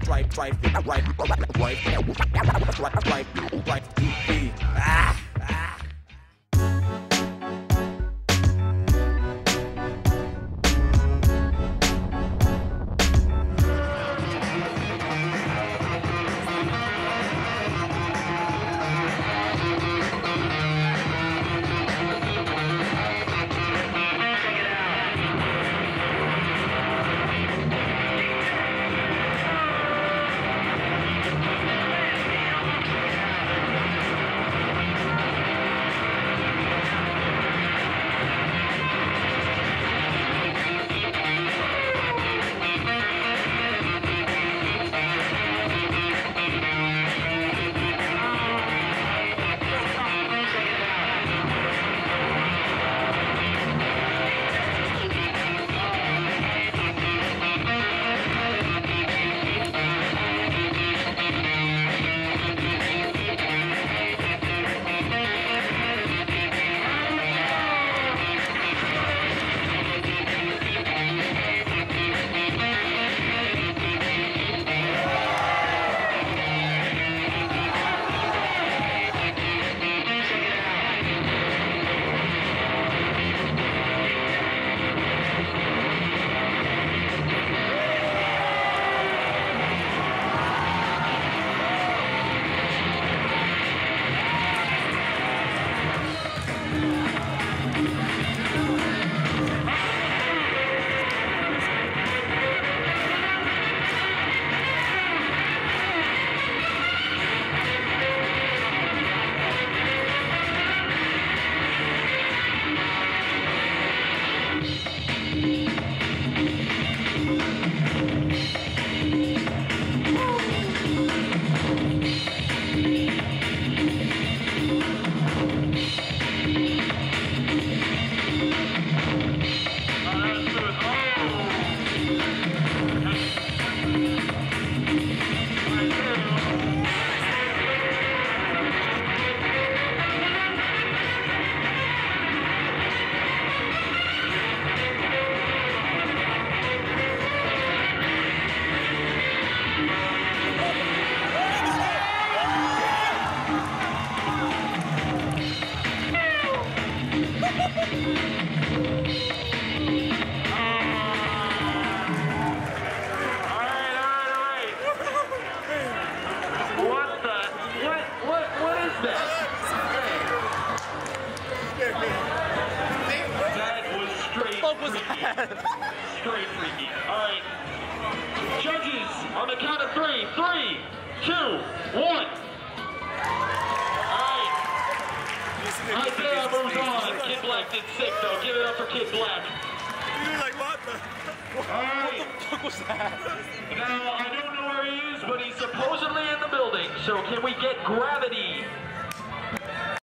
Straight freaky. All right. Judges, on the count of three. 3, 2, 1. All right. Isaiah moves on. Kid Black did sick, though. Give it up for Kid Black. You're like, what the? All right. What the fuck was that? Now, I don't know where he is, but he's supposedly in the building. So can we get Gravity